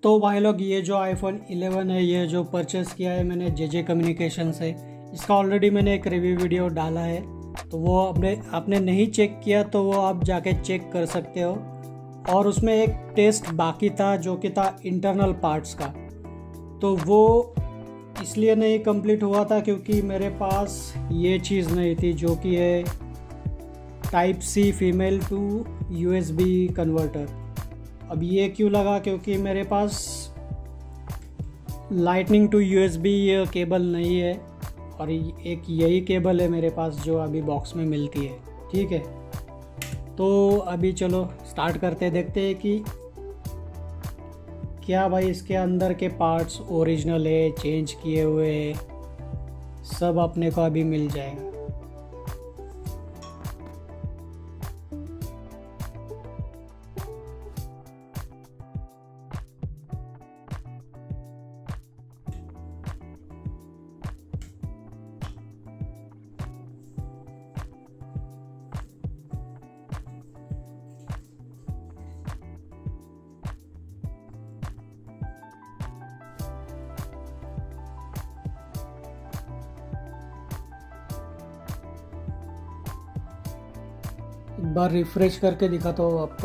तो भाई लोग, ये जो iPhone 11 है, ये जो परचेज़ किया है मैंने JJ कम्युनिकेशन से, इसका ऑलरेडी मैंने एक रिव्यू वीडियो डाला है। तो वो आपने नहीं चेक किया तो वो आप जाके चेक कर सकते हो। और उसमें एक टेस्ट बाकी था जो कि था इंटरनल पार्ट्स का। तो वो इसलिए नहीं कंप्लीट हुआ था क्योंकि मेरे पास ये चीज़ नहीं थी जो कि है Type-C female to USB converter. अब ये क्यों लगा, क्योंकि मेरे पास लाइटनिंग टू USB केबल नहीं है और एक यही केबल है मेरे पास जो अभी बॉक्स में मिलती है। ठीक है, तो अभी चलो स्टार्ट करते, देखते हैं कि क्या भाई इसके अंदर के पार्ट्स ओरिजिनल है, चेंज किए हुए, सब अपने को अभी मिल जाएगा। एक बार रिफ्रेश करके दिखाता हूँ आपको।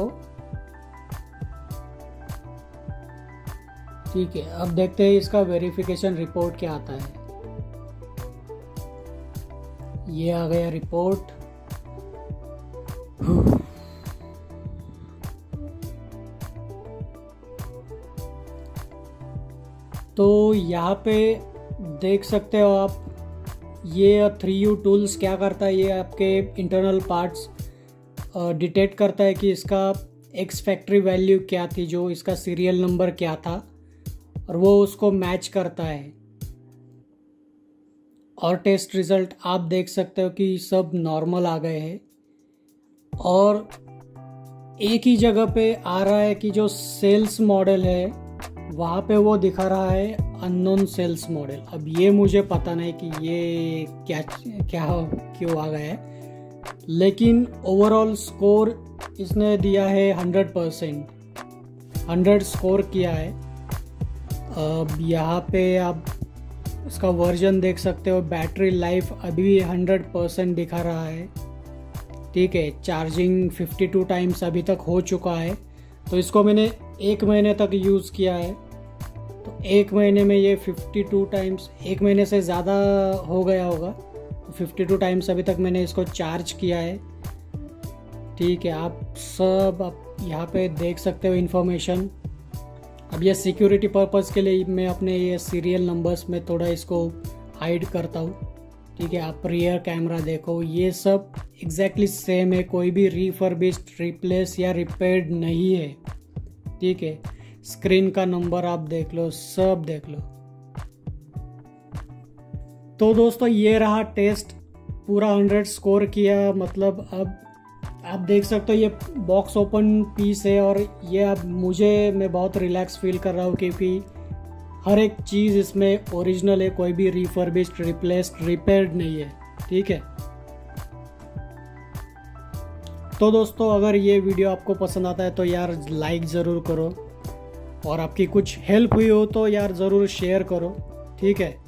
ठीक है, अब देखते हैं इसका वेरिफिकेशन रिपोर्ट क्या आता है। ये आ गया रिपोर्ट। तो यहाँ पे देख सकते हो आप, ये 3U टूल्स क्या करता है, ये आपके इंटरनल पार्ट्स डिटेक्ट करता है कि इसका एक्स फैक्ट्री वैल्यू क्या थी, जो इसका सीरियल नंबर क्या था, और वो उसको मैच करता है। और टेस्ट रिजल्ट आप देख सकते हो कि सब नॉर्मल आ गए हैं। और एक ही जगह पे आ रहा है कि जो सेल्स मॉडल है वहाँ पे वो दिखा रहा है अननोन सेल्स मॉडल। अब ये मुझे पता नहीं कि ये क्या क्यों आ गया है, लेकिन ओवरऑल स्कोर इसने दिया है 100%, 100 स्कोर किया है। अब यहाँ पे आप इसका वर्जन देख सकते हो, बैटरी लाइफ अभी भी 100% दिखा रहा है। ठीक है, चार्जिंग 52 टाइम्स अभी तक हो चुका है। तो इसको मैंने 1 महीने तक यूज़ किया है, तो 1 महीने में ये 52 टाइम्स, 1 महीने से ज़्यादा हो गया होगा, 52 टाइम्स अभी तक मैंने इसको चार्ज किया है। ठीक है, आप यहाँ पे देख सकते हो इन्फॉर्मेशन। अब ये सिक्योरिटी पर्पज़ के लिए मैं अपने ये सीरियल नंबर्स में थोड़ा इसको हाइड करता हूँ। ठीक है, आप रियर कैमरा देखो, ये सब एग्जैक्टली सेम है, कोई भी रिफर्बिश्ड, रिप्लेस या रिपेयर्ड नहीं है। ठीक है, स्क्रीन का नंबर आप देख लो, सब देख लो। तो दोस्तों, ये रहा टेस्ट, पूरा 100 स्कोर किया। मतलब अब आप देख सकते हो ये बॉक्स ओपन पीस है, और ये अब मैं बहुत रिलैक्स फील कर रहा हूँ क्योंकि हर एक चीज़ इसमें ओरिजिनल है, कोई भी रिफर्बिश्ड, रिप्लेस्ड, रिपेयर्ड नहीं है। ठीक है, तो दोस्तों अगर ये वीडियो आपको पसंद आता है तो यार लाइक ज़रूर करो, और आपकी कुछ हेल्प हुई हो तो यार ज़रूर शेयर करो। ठीक है।